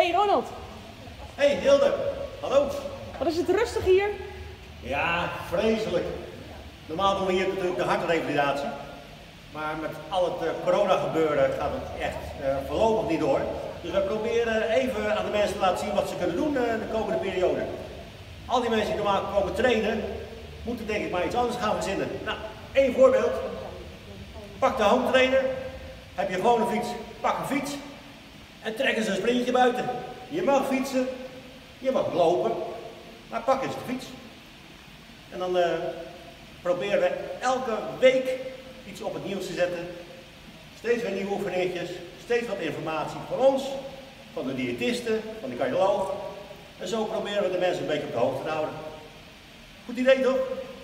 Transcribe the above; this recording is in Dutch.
Hey Ronald, Hey Hilde, hallo. wat is het rustig hier? Ja, vreselijk. Normaal doen we hier natuurlijk de hartrevalidatie. Maar met al het corona gebeuren gaat het echt voorlopig niet door. Dus we proberen even aan de mensen te laten zien wat ze kunnen doen de komende periode. Al die mensen die normaal komen trainen, moeten denk ik maar iets anders gaan verzinnen. Nou, één voorbeeld. Pak de home trainer. Heb je gewoon een fiets, pak een fiets. En trek eens een sprintje buiten. Je mag fietsen, je mag lopen, maar pak eens de fiets. En dan proberen we elke week iets op het nieuws te zetten. Steeds weer nieuwe oefeningetjes, steeds wat informatie van ons, van de diëtisten, van de cardioloog. En zo proberen we de mensen een beetje op de hoogte te houden. Goed idee toch?